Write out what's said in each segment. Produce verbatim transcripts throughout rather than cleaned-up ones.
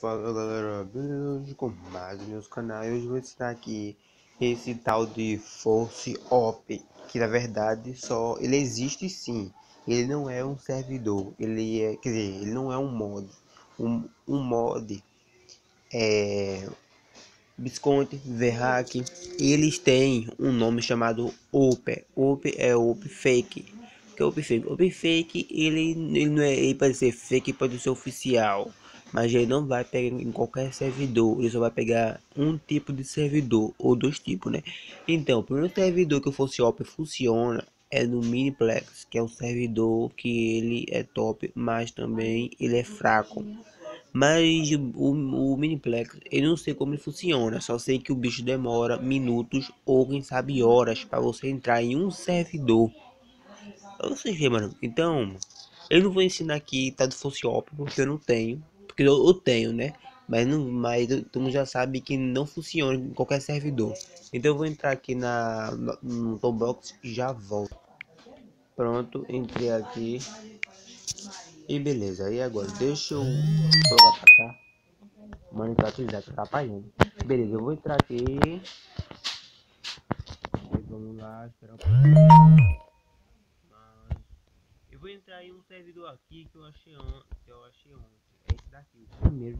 Fala galera, beleza? Com mais meus canais. Hoje eu vou ensinar aqui esse tal de Force Op, que na verdade só ele existe sim. Ele não é um servidor, ele é, quer dizer, ele não é um mod. Um, um mod é Visconti, Verhack. Eles têm um nome chamado O P. O P é O P Fake. Que é O P Fake? O P Fake, ele, ele não é, ele pode ser fake, pode ser oficial, mas ele não vai pegar em qualquer servidor. Ele só vai pegar um tipo de servidor ou dois tipos, né? Então, o primeiro servidor que o Force Op funciona é no Miniplex, que é um servidor que ele é top, mas também ele é fraco. Mas o, o Miniplex, eu não sei como ele funciona, só sei que o bicho demora minutos ou quem sabe horas para você entrar em um servidor. Vocês vê, mano. Então, eu não vou ensinar aqui tá do Fociop porque eu não tenho, porque eu, eu tenho, né? Mas não, mas todo mundo já sabe que não funciona em qualquer servidor. Então eu vou entrar aqui na no, no Toolbox e já volto. Pronto, entrei aqui. E beleza, e agora deixa eu colocar pra cá. Mano, tá utilizado, tá atrapalhando. Beleza, eu vou entrar aqui. Vamos lá, esperar um pouquinho. Mas eu vou entrar em um servidor aqui que eu achei ontem. Que eu achei ontem. É esse daqui, o primeiro.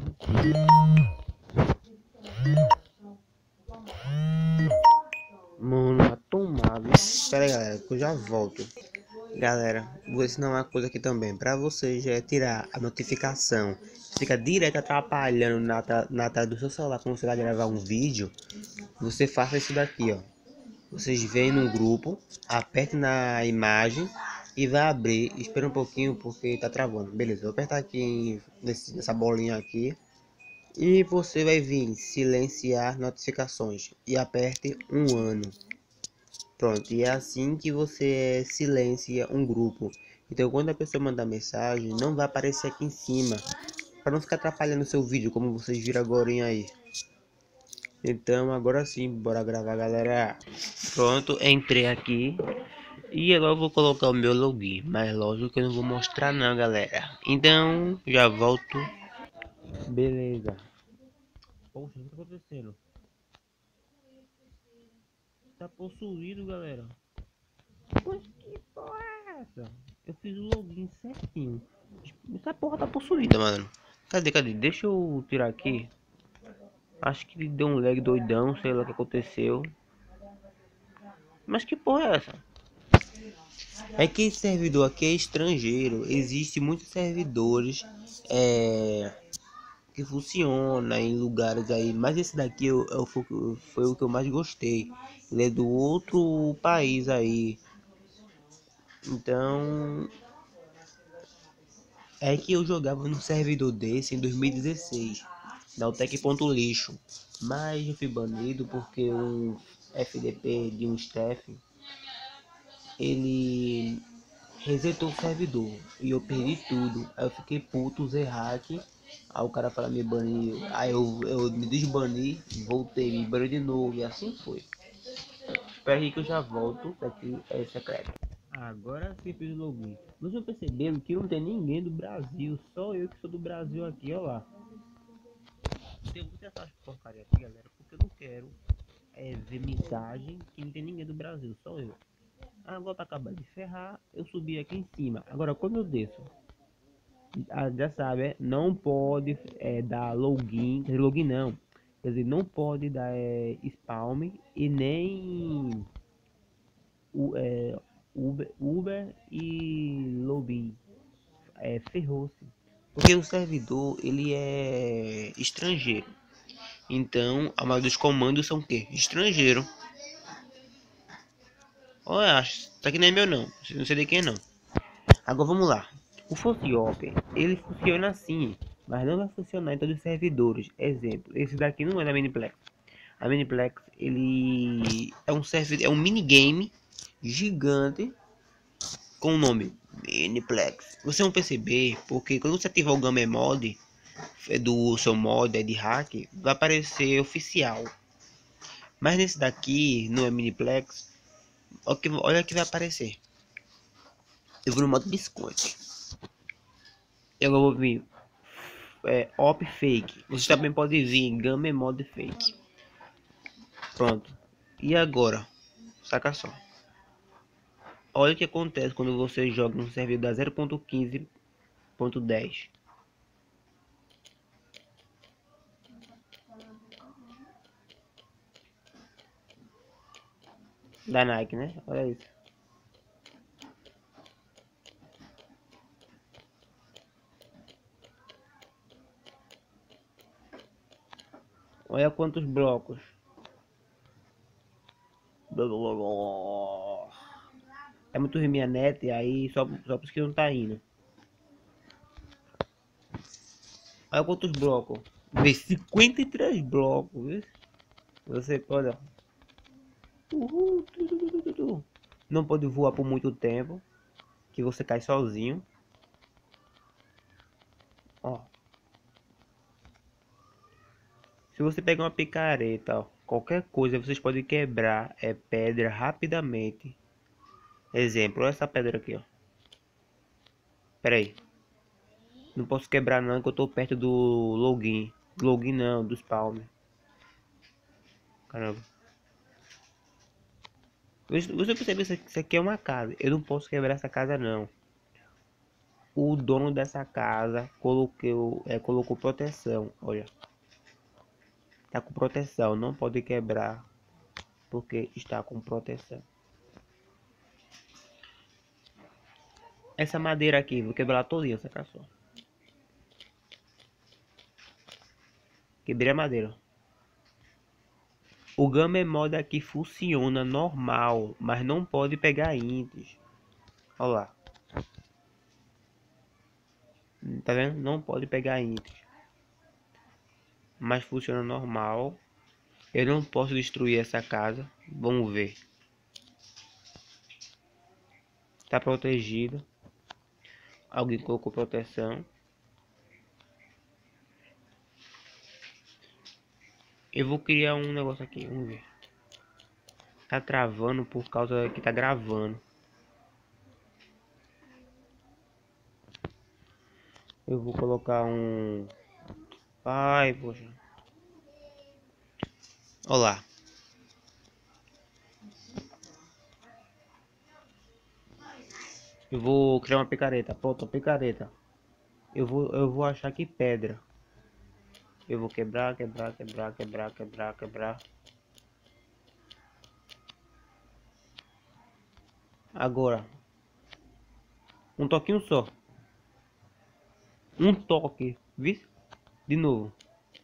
Mano, vai tomar, viu? Pera aí, galera, que eu já volto. Galera, vou ensinar uma coisa aqui também. Pra vocês é tirar a notificação. Fica direto atrapalhando na, na tela do seu celular quando você vai gravar um vídeo. Você faça isso daqui, ó. Vocês vêm no grupo, aperte na imagem e vai abrir. Espera um pouquinho porque tá travando. Beleza, vou apertar aqui nesse, nessa bolinha aqui. E você vai vir silenciar notificações e aperte um ano. Pronto, e é assim que você silencia um grupo. Então quando a pessoa mandar mensagem, não vai aparecer aqui em cima, para não ficar atrapalhando o seu vídeo, como vocês viram agora aí. Então agora sim, bora gravar, galera. Pronto, entrei aqui. E agora eu vou colocar o meu login, mas lógico que eu não vou mostrar não, galera. Então, já volto. Beleza. Poxa, o que tá acontecendo? Tá possuído, galera. Poxa, que porra é essa? Eu fiz o login certinho. Essa porra tá possuída, mano. Cadê, cadê? Deixa eu tirar aqui. Acho que deu um lag doidão, sei lá o que aconteceu. Mas que porra é essa? É que esse servidor aqui é estrangeiro. Existem muitos servidores é, que funciona em lugares aí. Mas esse daqui eu, eu, foi, foi o que eu mais gostei. Ele é do outro país aí. Então é que eu jogava no servidor desse em dois mil e dezesseis. Na Utec.lixo. Mas eu fui banido porque um F D P de um staff ele resetou o servidor e eu perdi tudo. Aí eu fiquei puto, usei hack. Aí o cara fala me banir. Aí eu, eu me desbani, voltei, me baniu de novo e assim foi. Espera aí que eu já volto. Isso aqui é secreto. Agora sim fiz o login. Vocês já perceberam que não tem ninguém do Brasil, só eu que sou do Brasil aqui, ó lá. Tem muita essas porcaria aqui, galera, porque eu não quero é, ver mensagem que não tem ninguém do Brasil, só eu. Agora para acabar de ferrar, eu subi aqui em cima. Agora quando eu desço, ah, já sabe, é, não pode é, dar login, quer dizer, login não, quer dizer, não pode dar é, spawn e nem o, é, Uber, Uber e login, é, ferrou-se, porque o servidor ele é estrangeiro, então a maioria dos comandos são o que? Estrangeiro. Olha, acho, isso aqui não é meu não, não sei de quem não. Agora vamos lá. O Fociop, ele funciona assim, mas não vai funcionar em todos os servidores. Exemplo, esse daqui não é da Miniplex. A Miniplex, ele é um servidor, é um minigame gigante com o nome Miniplex. Vocês vão perceber, porque quando você ativar o Game Mod é do seu mod é de hack, vai aparecer oficial. Mas nesse daqui, não é Miniplex, olha que, olha que vai aparecer. Eu vou no modo biscoito. Eu vou vir é, op fake. Você também pode vir em game mode fake. Pronto. E agora? Saca só. Olha o que acontece quando você joga no servidor da zero ponto quinze ponto dez. Da Nike, né? Olha isso. Olha quantos blocos. É muito ruim minha net, e aí só, só por isso que não tá indo. Olha quantos blocos. Vê, cinquenta e três blocos, viu? Você pode. Uhul, tu, tu, tu, tu, tu. Não pode voar por muito tempo, que você cai sozinho. Ó. Se você pegar uma picareta, ó, qualquer coisa, vocês podem quebrar é pedra rapidamente. Exemplo, olha essa pedra aqui, ó. Pera aí. Não posso quebrar não, que eu tô perto do login. Login não, do spawn. Caramba. Você você percebe que isso aqui é uma casa. Eu não posso quebrar essa casa não. O dono dessa casa colocou, é, colocou proteção. Olha. Tá com proteção. Não pode quebrar. Porque está com proteção. Essa madeira aqui, vou quebrar todinha, saca só. Quebrei a madeira. O Game Mode aqui funciona normal, mas não pode pegar ints. Olha lá. Tá vendo? Não pode pegar ints. Mas funciona normal. Eu não posso destruir essa casa. Vamos ver. Tá protegido. Alguém colocou proteção. Eu vou criar um negócio aqui. Vamos ver. Tá travando por causa que tá gravando. Eu vou colocar um... Ai, poxa. Olá. Eu vou criar uma picareta. Pronto, picareta. Eu vou, eu vou achar aqui pedra. Eu vou quebrar, quebrar, quebrar, quebrar, quebrar, quebrar. Agora. Um toquinho só. Um toque. Viu? De novo.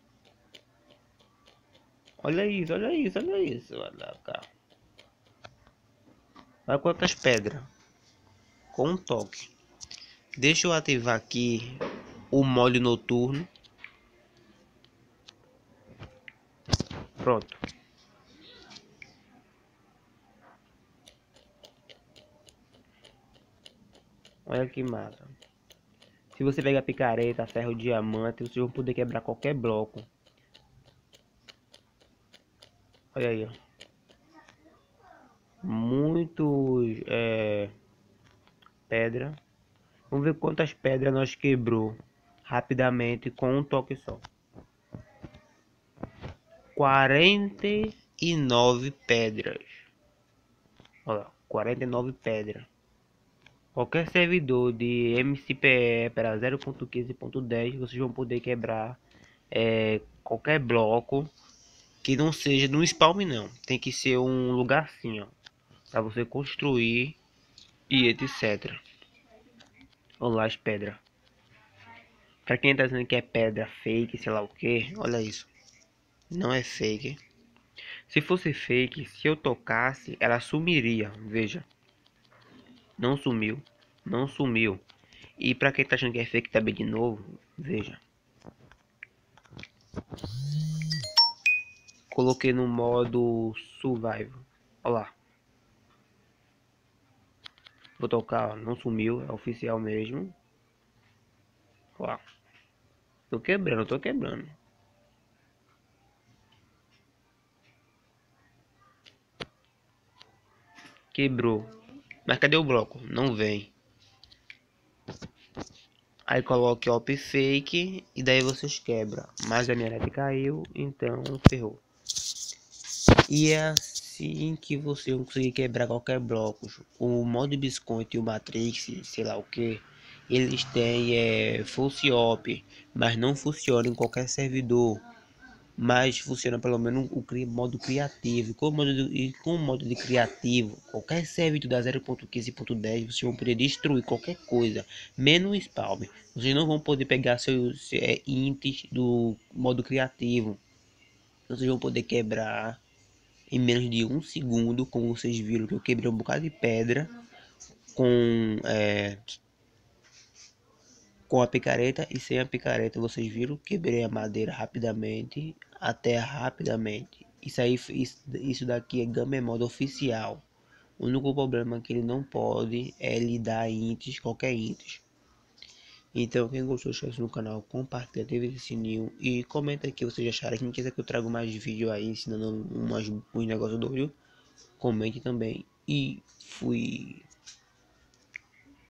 Olha isso, olha isso, olha isso. Olha cá. Olha quantas pedras. Com um toque. Deixa eu ativar aqui o modo noturno. Pronto. Olha que massa. Se você pegar picareta, ferro, diamante, vocês vão poder quebrar qualquer bloco. Olha aí, ó. Muitos é, pedra. Vamos ver quantas pedras nós quebrou rapidamente com um toque só. quarenta e nove pedras. Olha lá, quarenta e nove pedras. Qualquer servidor de M C P E para zero ponto quinze ponto dez vocês vão poder quebrar é, qualquer bloco que não seja no spawn não. Tem que ser um lugar assim, ó, para você construir e etcétera. Olha lá as pedras. Para quem tá dizendo que é pedra fake, sei lá o que, olha isso. Não é fake. Se fosse fake, se eu tocasse, ela sumiria. Veja. Não sumiu. Não sumiu. E pra quem tá achando que é fake também de novo, veja. Coloquei no modo survival. Olha lá. Vou tocar, ó, não sumiu, é oficial mesmo. Olha lá. Tô quebrando, tô quebrando. Quebrou. Mas cadê o bloco? Não vem. Aí coloque op fake e daí vocês quebram. Mas a minha net caiu, então ferrou. E é assim que você vai conseguir quebrar qualquer bloco. O modo Biscoito e o Matrix, sei lá o que, eles têm é, Force Op, mas não funciona em qualquer servidor. Mas funciona pelo menos o modo criativo. Com o modo de, e com o modo de criativo, qualquer servidor da zero ponto quinze ponto dez vocês vão poder destruir qualquer coisa, menos o spawn. Vocês não vão poder pegar seus é, ints do modo criativo. Vocês vão poder quebrar em menos de um segundo, como vocês viram que eu quebrei um bocado de pedra com é, com a picareta e sem a picareta. Vocês viram, quebrei a madeira rapidamente, a terra rapidamente. Isso aí, isso, isso daqui é Gamer Mode oficial. O único problema é que ele não pode é lhe dar ints, qualquer ints. Então quem gostou, inscreve no canal, compartilha, ativa esse sininho e comenta aqui o que vocês acharam. Quem quiser que eu traga mais vídeo aí ensinando umas, uns negócios doidos, comente também. E fui.